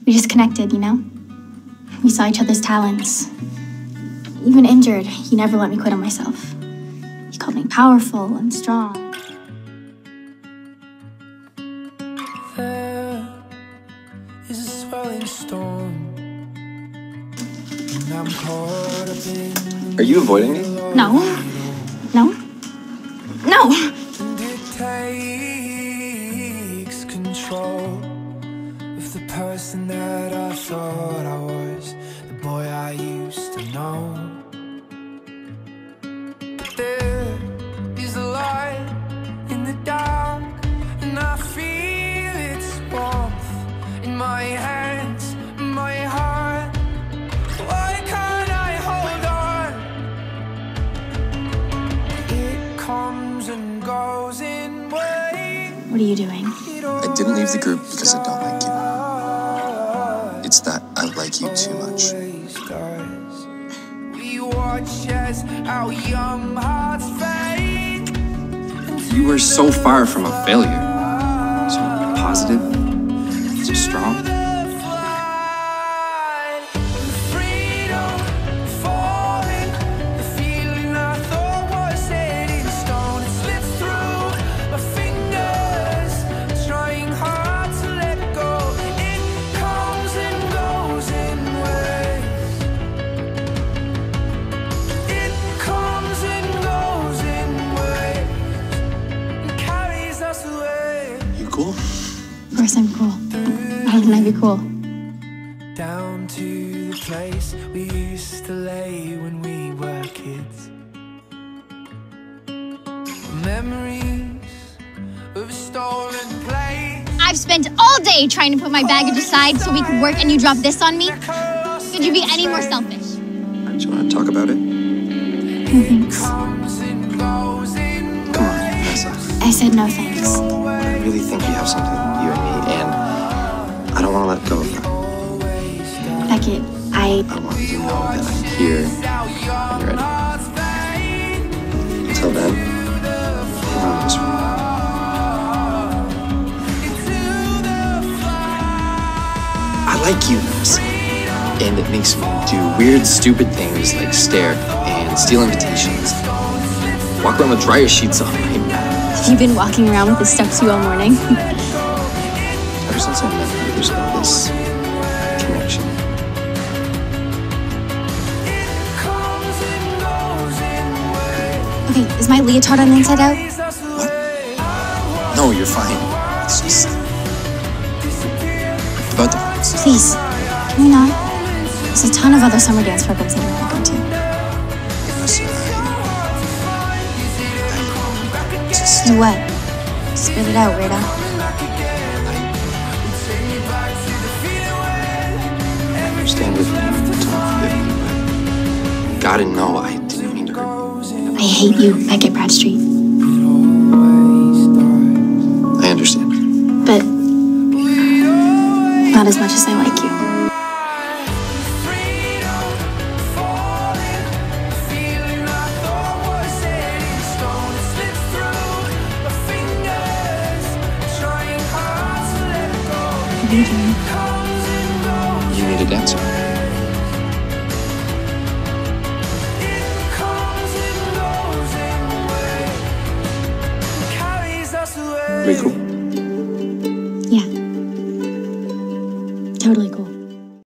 We just connected, you know? We saw each other's talents. Even injured, he never let me quit on myself. He called me powerful and strong. There is a swelling storm. And I'm caught up in. Are you avoiding me? No. No. No! And it takes control of the person that I thought I was, the boy I used to know. But there is a light in the dark, and I feel its warmth in my hands, in my heart. Why can't I hold on? It comes and goes in waves. What are you doing? I didn't leave the group because I don't like you. It's that I like you too much. We watch as our young hearts fade. You were so far from a failure. So positive, so strong. Cool? Of course I'm cool. How can I be cool? Down to the place we used to lay when we were kids. Memories of a stolen place. I've spent all day trying to put my baggage aside so we could work, and you drop this on me? Could you be any more selfish? Do you want to talk about it? No thanks. Come on, Vanessa. I said no thanks. I really think you have something, you and me, and I don't want to let go of that. Beckett, I want you to know that I'm here when you're ready. Until then, I'm on this one. I like you, Vanessa, and it makes me do weird, stupid things like stare and steal invitations. Walk around with dryer sheets on. Have you been walking around with this stuck to you all morning? Ever since I met you, there's been this connection. Okay, is my leotard on the inside out? What? No, you're fine. It's just about the friends. Please, can we not? There's a ton of other summer dance programs that I want to go to. So what? Spit it out, weirdo. I understand if you don't forgive me, but you gotta know I didn't mean to hurt you. I hate you, Beckett Bradstreet. I understand. But not as much as I like you. What are you doing? You need a dancer. Are we cool? Yeah. Totally cool.